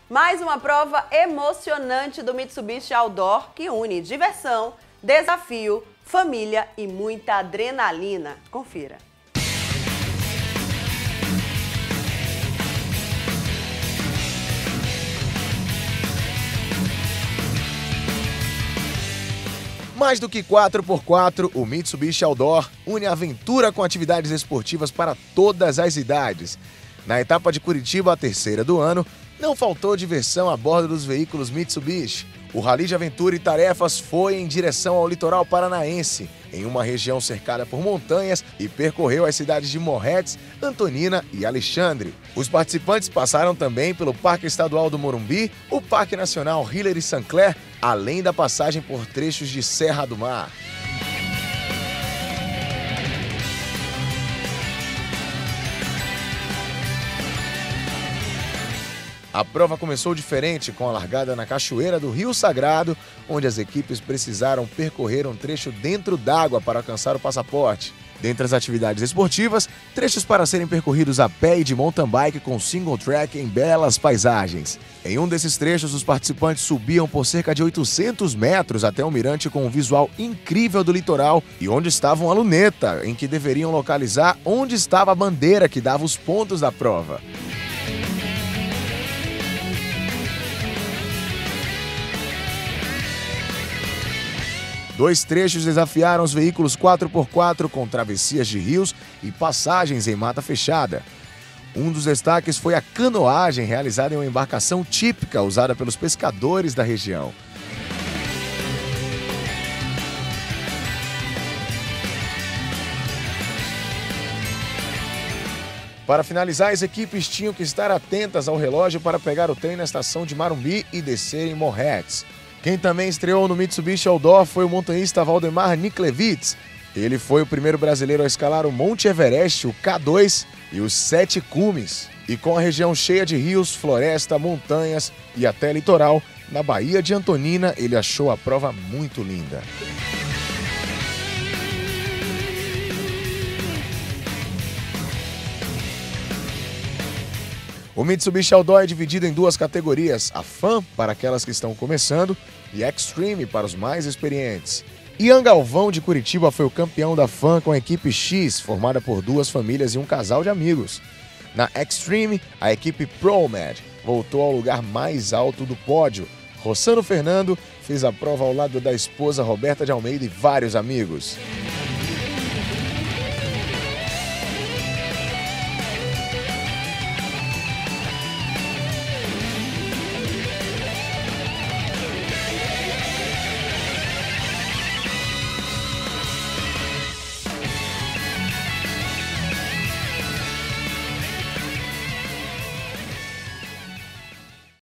Mais uma prova emocionante do Mitsubishi Outdoor que une diversão, desafio, família e muita adrenalina. Confira. Mais do que 4x4, o Mitsubishi Outdoor une aventura com atividades esportivas para todas as idades. Na etapa de Curitiba, a terceira do ano, não faltou diversão a bordo dos veículos Mitsubishi. O Rally de Aventura e Tarefas foi em direção ao litoral paranaense, em uma região cercada por montanhas, e percorreu as cidades de Morretes, Antonina e Alexandre. Os participantes passaram também pelo Parque Estadual do Morumbi, o Parque Nacional Hillary St. Clair, além da passagem por trechos de Serra do Mar. A prova começou diferente, com a largada na cachoeira do Rio Sagrado, onde as equipes precisaram percorrer um trecho dentro d'água para alcançar o passaporte. Dentre as atividades esportivas, trechos para serem percorridos a pé e de mountain bike com single track em belas paisagens. Em um desses trechos, os participantes subiam por cerca de 800 metros até um mirante com um visual incrível do litoral e onde estava uma luneta, em que deveriam localizar onde estava a bandeira que dava os pontos da prova. Dois trechos desafiaram os veículos 4x4 com travessias de rios e passagens em mata fechada. Um dos destaques foi a canoagem, realizada em uma embarcação típica usada pelos pescadores da região. Para finalizar, as equipes tinham que estar atentas ao relógio para pegar o trem na estação de Marumbi e descer em Morretes. Quem também estreou no Mitsubishi Outdoor foi o montanhista Valdemar Niklevitz. Ele foi o primeiro brasileiro a escalar o Monte Everest, o K2 e os 7 cumes. E com a região cheia de rios, floresta, montanhas e até litoral, na Baía de Antonina, ele achou a prova muito linda. O Mitsubishi Outdoor é dividido em duas categorias, a Fun para aquelas que estão começando e Extreme para os mais experientes. Ian Galvão de Curitiba foi o campeão da Fun com a equipe X, formada por duas famílias e um casal de amigos. Na Extreme, a equipe ProMed voltou ao lugar mais alto do pódio. Rossano Fernando fez a prova ao lado da esposa Roberta de Almeida e vários amigos.